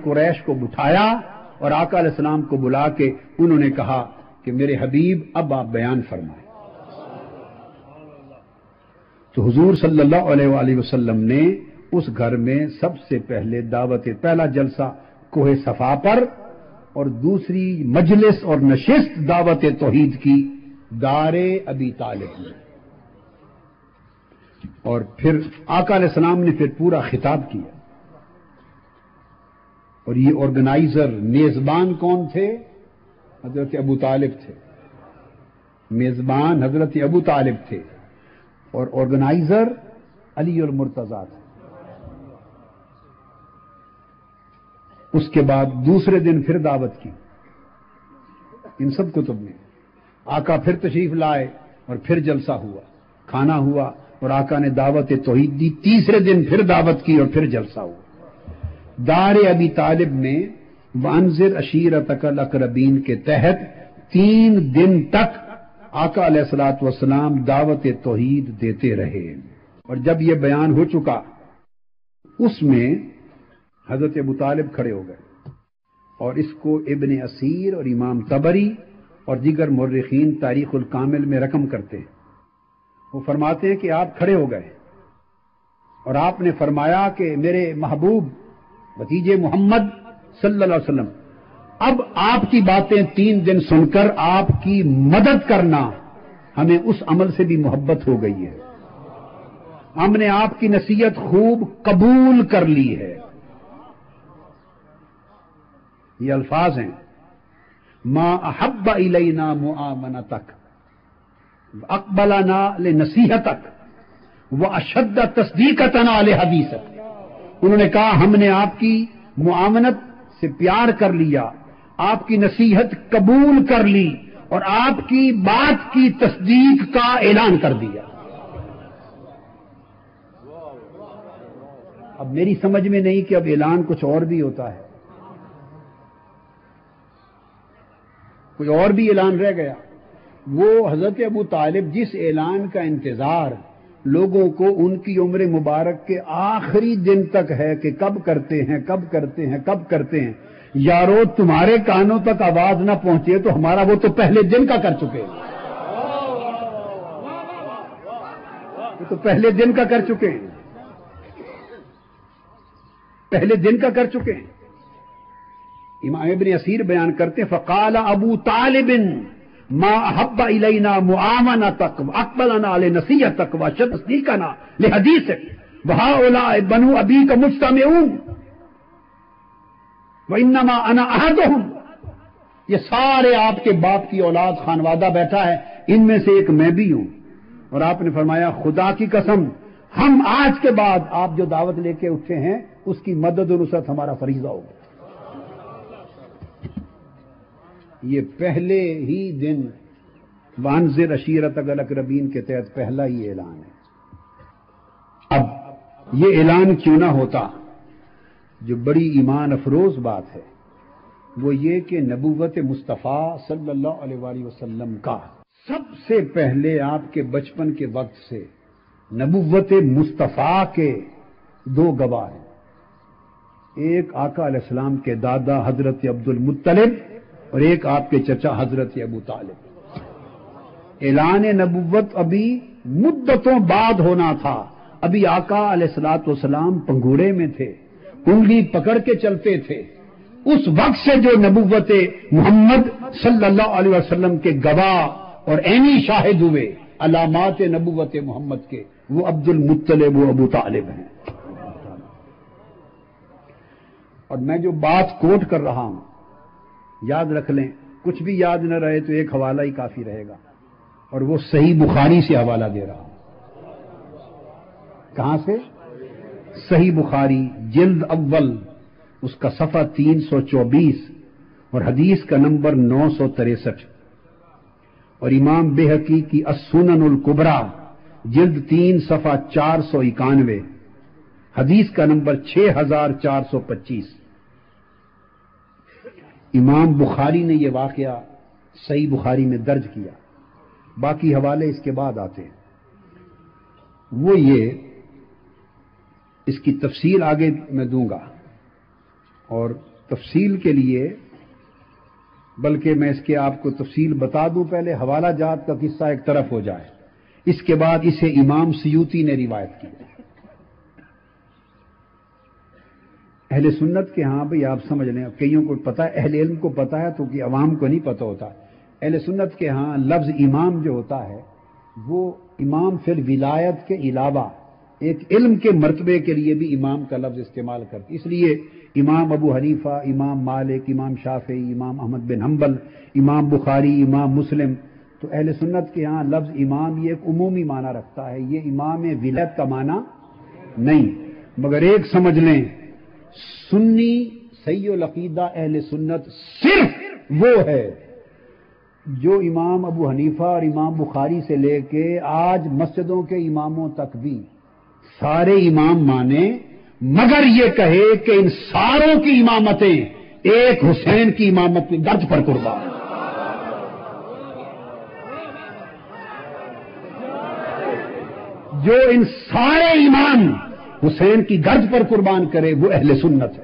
قریش کو بٹھایا اور آقا علیہ السلام کو بلا کے انہوں نے کہا کہ میرے حبیب اب آپ بیان فرمائیں. تو حضور صلی اللہ علیہ وآلہ وسلم نے اس گھر میں سب سے پہلے پہلا جلسہ کوہ صفا پر اور دوسری مجلس اور نشست دعوت توحید کی دار ابی طالب میں. اور پھر آقا علیہ السلام نے پھر پورا خطاب کیا. اور یہ آرگنائزر میزبان کون تھے؟ حضرت ابو طالب تھے. میزبان حضرت ابو طالب تھے اور آرگنائزر علی المرتضیٰ تھے. اس کے بعد دوسرے دن پھر دعوت کی ان سب کتب میں. آقا پھر تشریف لائے اور پھر جلسہ ہوا، کھانا ہوا اور آقا نے دعوت توحید دی. تیسرے دن پھر دعوت کی اور پھر جلسہ ہوا. دار ابی طالب میں وانذر عشیرتک الاقربین کے تحت 3 دن تک آقا علیہ الصلوۃ والسلام دعوت توحید دیتے رہے. اور جب یہ بیان ہو چکا اس میں حضرت ابو طالب کھڑے ہو گئے اور اس کو ابن اسیر اور امام طبری اور دیگر مورخین تاریخ الکامل میں رقم کرتے ہیں. وہ فرماتے ہیں کہ آپ کھڑے ہو گئے اور آپ نے فرمایا کہ میرے محبوب بھتیجے محمد صلی اللہ علیہ وسلم، اب آپ کی باتیں 3 دن سن کر آپ کی مدد کرنا ہمیں اس عمل سے بھی محبت ہو گئی ہے. ہم نے آپ کی نصیحت خوب قبول کر لی ہے. یہ الفاظ ہیں ما احب الینا معامنتک اقبلنا لنصیحتک واشد تصدیقتنا لحدیثک. انہوں نے کہا ہم نے آپ کی معامنت سے پیار کر لیا، آپ کی نصیحت قبول کر لی اور آپ کی بات کی تصدیق کا اعلان کر دیا. اب میری سمجھ میں نہیں کہ اب اعلان کچھ اور بھی ہوتا ہے، کوئی اور بھی اعلان رہ گیا. وہ حضرت ابو طالب جس اعلان کا انتظار لوگوں کو ان کی عمر مبارک کے آخری دن تک ہے کہ کب کرتے ہیں کب کرتے ہیں کب کرتے ہیں، یارو تمہارے کانوں تک آواز نہ پہنچے تو ہمارا وہ تو پہلے دن کا کر چکے ہیں. وہ تو پہلے دن کا کر چکے ہیں، پہلے دن کا کر چکے ہیں. امام ابن اسیر بیان کرتے ہیں فقال ابو طالب ما احب الینا معامنتک واقبلنا علی نصیحتک واشد تصدیقنا لحدیثک وهؤلاء بنو ابیک مجتمعون وانما انا احدهم. یہ سارے آپ کے باپ کی اولاد خانوادہ بیٹھا ہے، ان میں سے ایک میں بھی ہوں. اور آپ نے فرمایا خدا کی قسم ہم آج کے بعد آپ جو دعوت لے کے اٹھے ہیں اس کی مدد و نصرت ہمارا فریضہ ہوگا. یہ پہلے ہی دن وانذر عشیرتک الاقربین کے تحت پہلا ہی اعلان ہے. اب یہ اعلان کیوں نہ ہوتا؟ جو بڑی ایمان افروز بات ہے وہ یہ کہ نبوت مصطفیٰ صلی اللہ علیہ وآلہ وسلم کا سب سے پہلے آپ کے بچپن کے وقت سے نبوت مصطفیٰ کے 2 گواہ ہیں. ایک آقا علیہ السلام کے دادا حضرت عبد المطلب اور ایک آپ کے چچا حضرت ابو طالب. اعلان نبوت ابھی مدتوں بعد ہونا تھا. ابھی آقا علیہ الصلوۃ والسلام پنگوڑے میں تھے، انگلی پکڑ کے چلتے تھے. اس وقت سے جو نبوت محمد صلی اللہ علیہ وسلم کے گواہ اور عینی شاہد ہوئے علامات نبوت محمد کے، وہ عبد المطلب و ابو طالب ہیں. اور میں جو بات کوٹ کر رہا ہوں یاد رکھ لیں، کچھ بھی یاد نہ رہے تو ایک حوالہ ہی کافی رہے گا، اور وہ صحیح بخاری سے حوالہ دے رہا ہوں. کہاں سے؟ صحیح بخاری جلد اول، اس کا صفحہ 324 اور حدیث کا نمبر 963، اور امام بہقی کی السنن الکبریٰ جلد 3 صفحہ 491، حدیث کا نمبر 6425. امام بخاری نے یہ واقعہ صحیح بخاری میں درج کیا. باقی حوالے اس کے بعد آتے ہیں. وہ یہ، اس کی تفصیل آگے میں دوں گا. اور تفصیل کے لیے، بلکہ میں اس کے آپ کو تفصیل بتا دوں، پہلے حوالہ جات کا قصہ ایک طرف ہو جائے، اس کے بعد اسے امام سیوطی نے روایت کی۔ اہل سنت کے ہاں بھئی آپ سمجھ لیں، کئیوں کو پتہ ہے، اہل علم کو پتہ ہے تو کہ عوام کو نہیں پتہ ہوتا۔ اہل سنت کے ہاں لفظ امام جو ہوتا ہے وہ امام فی الولایت کے علاوہ ایک علم کے مرتبے کے لیے بھی امام کا لفظ استعمال کرتے، اس لیے امام ابو حنیفہ، امام مالک، امام شافعی، امام احمد بن حنبل، امام بخاری، امام مسلم، تو اہل سنت کے ہاں لفظ امام یہ ایک عمومی معنی رکھتا ہے، یہ امام ولایت کا معنی نہیں۔ مگر ایک سمجھ لیں، سنی صحیح العقیدہ اہل سنت صرف وہ ہے جو امام ابو حنیفہ اور امام بخاری سے لے کے آج مسجدوں کے اماموں تک بھی سارے امام مانے، مگر یہ کہے کہ ان ساروں کی امامتیں ایک حسین کی امامت کی درج پر قربان۔ جو ان سارے امام حسین کی گرد پر قربان کرے وہ اہل سنت ہے۔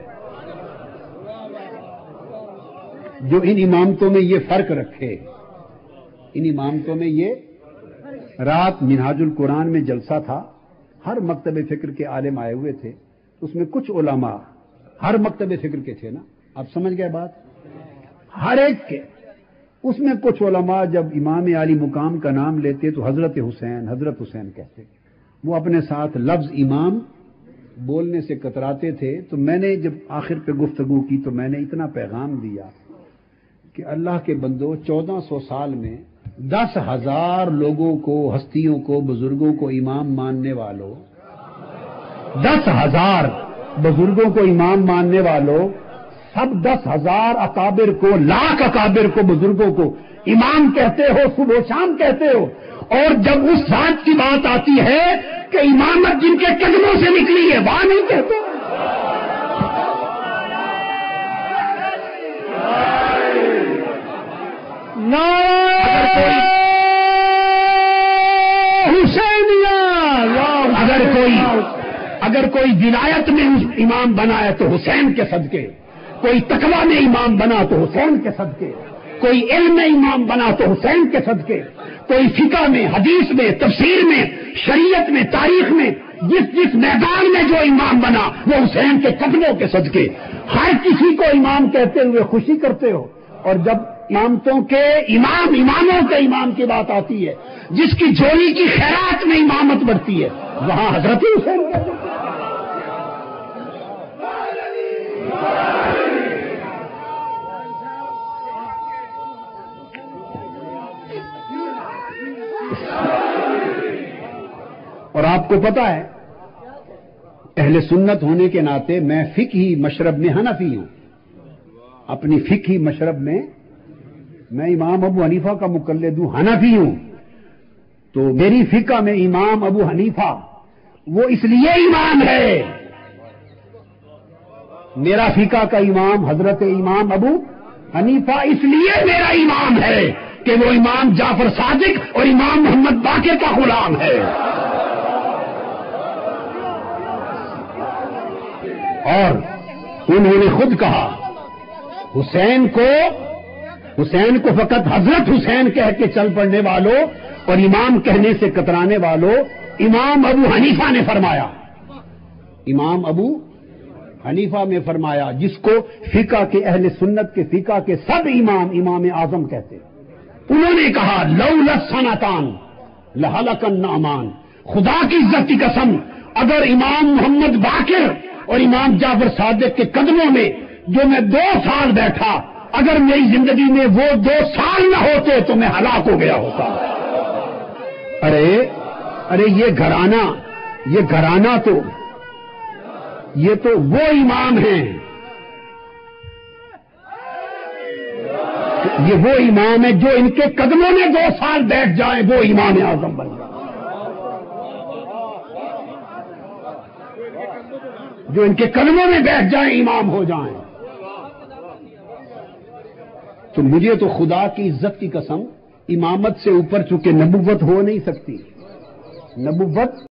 جو ان امامتوں میں یہ فرق رکھے، ان امامتوں میں یہ، رات منہاج القرآن میں جلسہ تھا، ہر مکتب فکر کے عالم آئے ہوئے تھے، اس میں کچھ علماء ہر مکتب فکر کے تھے نا، آپ سمجھ گئے بات، ہر ایک کے، اس میں کچھ علماء جب امام عالی مقام کا نام لیتے تو حضرت حسین کہتے، وہ اپنے ساتھ لفظ امام بولنے سے کتراتے تھے۔ تو میں نے جب آخر پہ گفتگو کی تو میں نے اتنا پیغام دیا کہ اللہ کے بندو، 1400 سال میں 10,000 لوگوں کو، ہستیوں کو، بزرگوں کو امام ماننے والوں، 10,000 بزرگوں کو امام ماننے والوں، سب 10,000 اکابر کو، لاکھ اکابر کو، بزرگوں کو امام کہتے ہو، صبح و شام کہتے ہو، اور جب اس ذات کی بات آتی ہے کہ امامت جن کے قدموں سے نکلی ہے وہاں نہیں کہتے۔ اگر کوئی ولایت میں امام بنا ہے تو حسین کے صدقے، کوئی تقویٰ میں امام بنا تو حسین کے صدقے، کوئی علم میں امام بنا تو حسین کے صدقے، کوئی فقہ میں، حدیث میں، تفسیر میں، شریعت میں، تاریخ میں، جس میدان میں جو امام بنا وہ حسین کے قدموں کے صدقے۔ ہر کسی کو امام کہتے ہوئے خوشی کرتے ہو، اور جب اماموں کے امام کی بات آتی ہے، جس کی جھولی کی خیرات میں امامت بڑھتی ہے، وہاں حضرت حسین کہتے ہیں۔ اور آپ کو پتا ہے، اہل سنت ہونے کے ناطے میں فقہی مشرب میں حنفی ہوں، اپنی فقہی مشرب میں میں امام ابو حنیفہ کا مقلد ہوں، حنفی ہوں، تو میری فقہ میں امام ابو حنیفہ وہ اس لیے امام ہے، میرا فقہ کا امام حضرت امام ابو حنیفہ اس لیے میرا امام ہے کہ وہ امام جعفر صادق اور امام محمد باقر کا غلام ہے۔ اور انہوں نے خود کہا، حسین کو فقط حضرت حسین کہہ کے چل پڑنے والوں اور امام کہنے سے کترانے والوں، امام ابو حنیفہ نے فرمایا، امام ابو حنیفہ میں فرمایا، جس کو فقہ کے اہل سنت کے فقہ کے سب امام اعظم کہتے، انہوں نے کہا لولا السنتان لہلک النعمان، خدا کی عزت کی قسم، اگر امام محمد باقر اور امام جعفر صادق کے قدموں میں جو میں 2 سال بیٹھا، اگر میری زندگی میں وہ 2 سال نہ ہوتے تو میں ہلاک ہو گیا ہوتا۔ ارے یہ گھرانہ تو یہ تو وہ امام ہیں، یہ وہ امام ہیں جو ان کے قدموں میں 2 سال بیٹھ جائیں وہ امام اعظم بن جائیں، جو ان کے قدموں میں بیٹھ جائیں امام ہو جائیں۔ تو مجھے تو خدا کی عزت کی قسم، امامت سے اوپر چونکہ نبوت ہو نہیں سکتی، نبوت